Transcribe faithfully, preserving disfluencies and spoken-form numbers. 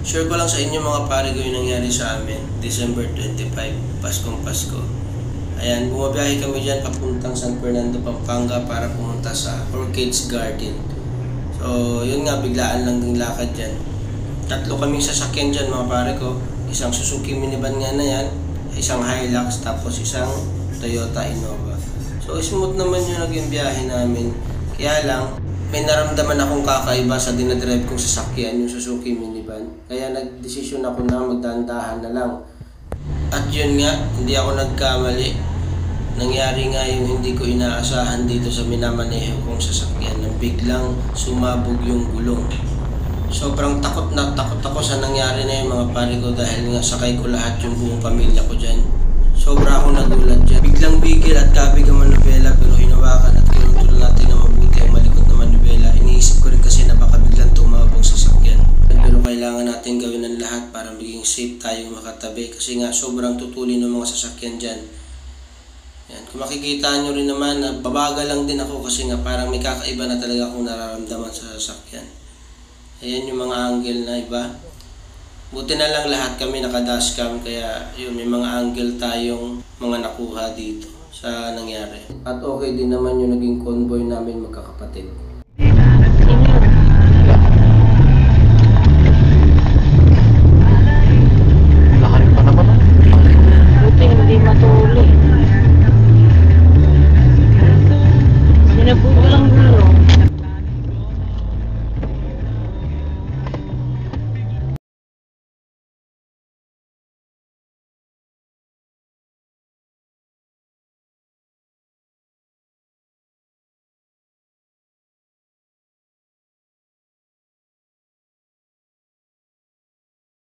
Share ko lang sa inyo mga pare ko yung nangyari sa amin December twenty-five, Paskong Pasko. Ayan, bumabiyahe kami dyan papuntang San Fernando, Pampanga para pumunta sa Orchids Garden. So yun nga, biglaan lang din lakad dyan. Tatlo kaming sasakyan dyan mga pare ko. Isang Suzuki minivan nga na yan, isang Hilux, tapos isang Toyota Innova. So smooth naman yung naging biyahe namin. Kaya lang, may naramdaman akong kakaiba sa dinadrive kong sasakyan, yung Suzuki minivan. Kaya nagdesisyon ako na magdahan-dahan na lang. At yun nga, hindi ako nagkamali. Nangyari nga yung hindi ko inaasahan dito sa minamaneho kong sasakyan na biglang sumabog yung gulong. Sobrang takot na takot ako sa nangyari na yung mga pare ko dahil nga sakay ko lahat yung buong pamilya ko dyan. Sobra akong nagulat dyan. Biglang bigil at kabig ang manubela pero hinawakan at kinontrol natin na mabuti ang malikot na manubela. Iniisip ko rin kasi na baka biglang tumabog sasakyan. Pero kailangan natin gawin ang lahat para maging safe tayong makatabi kasi nga sobrang tutulin ng mga sasakyan dyan. Yan. Kung makikita nyo rin naman na babagal lang din ako kasi nga parang may kakaiba na talaga akong nararamdaman sa sasakyan. Ayan yung mga angle na iba. Buti na lang lahat kami naka-dashcam kaya yun, may mga angle tayong mga nakuha dito sa nangyari. At okay din naman yung naging convoy namin magkakapatid.